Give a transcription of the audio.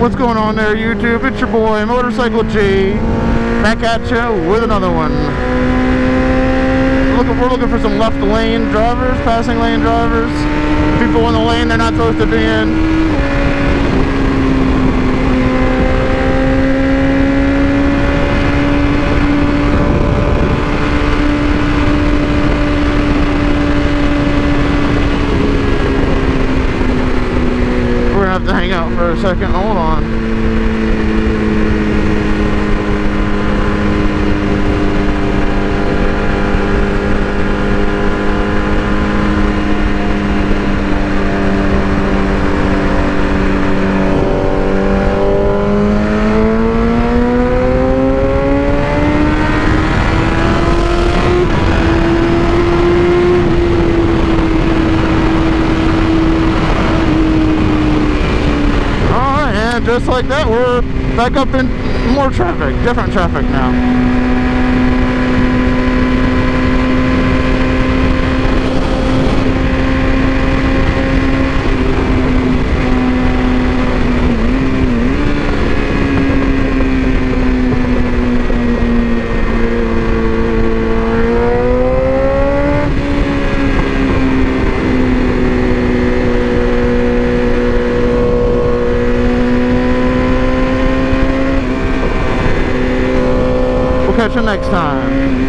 What's going on there, YouTube? It's your boy, Motorcycle G, back at you with another one. We're looking for some left lane drivers, passing lane drivers, people in the lane they're not supposed to be in. Have to hang out for a second. Hold on. Just like that, we're back up in more traffic, different traffic now. Catch you next time.